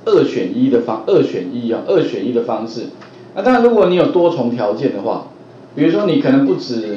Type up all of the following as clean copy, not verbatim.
二选一的方式。那当然，如果你有多重条件的话，比如说你可能不止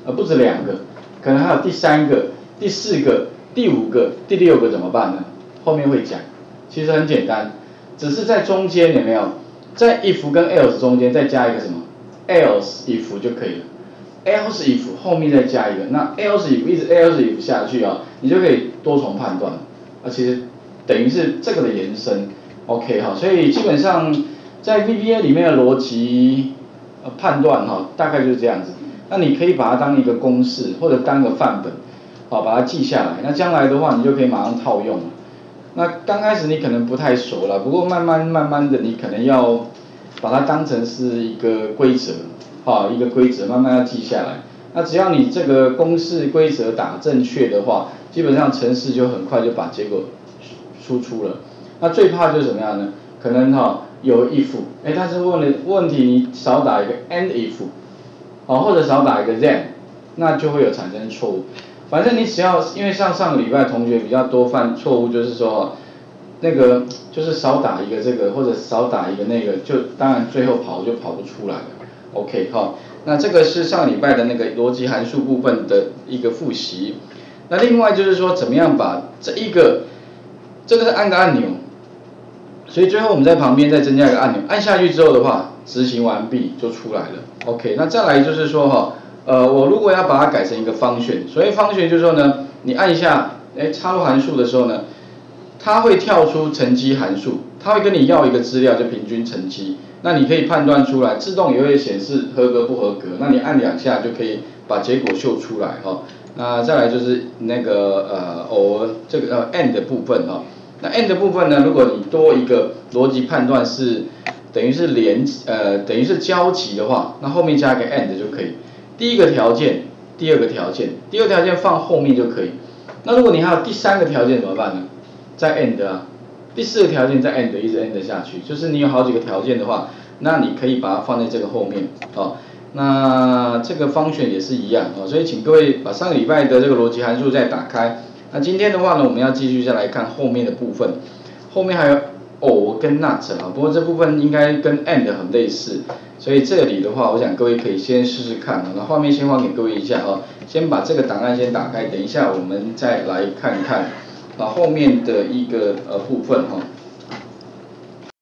2个，可能还有第3个、第4个、第5个、第6个怎么办呢？后面会讲。其实很简单，只是在中间有没有，在 if 跟 else 中间再加一个什么 else if 就可以了。else if 后面再加一个，那 else if 一直 else if 下去啊，你就可以多重判断。其实等于是这个的延伸。OK 哈，所以基本上在 VBA 里面的逻辑判断哈，大概就是这样子。那你可以把它当一个公式或者当个范本，好，把它记下来。那将来的话，你就可以马上套用了。那刚开始你可能不太熟了，不过慢慢的，你可能要把它当成是一个规则，一个规则慢慢要记下来。那只要你这个公式规则打正确的话，基本上程式就很快就把结果输出了。那最怕就是怎么样呢？可能有 if， 但是问题你少打一个 and if， 或者少打一个 then， 那就会有产生错误。反正你只要，因为像上个礼拜同学比较多犯错误，就是说那个就是少打一个这个或者少打一个那个，就当然最后跑就跑不出来了。OK 那这个是上礼拜的那个逻辑函数部分的一个复习。那另外就是说怎么样把这个是按个按钮，所以最后我们在旁边再增加一个按钮，按下去之后的话，执行完毕就出来了。OK， 那再来就是说我如果要把它改成一个function，所以function就是说呢，你按一下，插入函数的时候呢，它会跳出乘积函数，它会跟你要一个资料，就平均乘积，那你可以判断出来，自动也会显示合格不合格，那你按2下就可以把结果秀出来那再来就是那个这个and 的部分那 and 的部分呢，如果你多一个逻辑判断是等于是交集的话，那后面加一个 and 就可以。第一个条件，第二个条件放后面就可以。那如果你还有第3个条件怎么办呢？再 and 第4个条件再 and 一直 and 下去，就是你有好几个条件的话，那你可以把它放在这个后面那这个function也是一样所以请各位把上个礼拜的这个逻辑函数再打开。那今天的话呢，我们要继续再来看后面的部分，后面还有or跟 not 不过这部分应该跟 and 很类似，所以这里的话，我想各位可以先试试看那画面先还给各位一下先把这个档案先打开，等一下我们再来看看后面的一个部分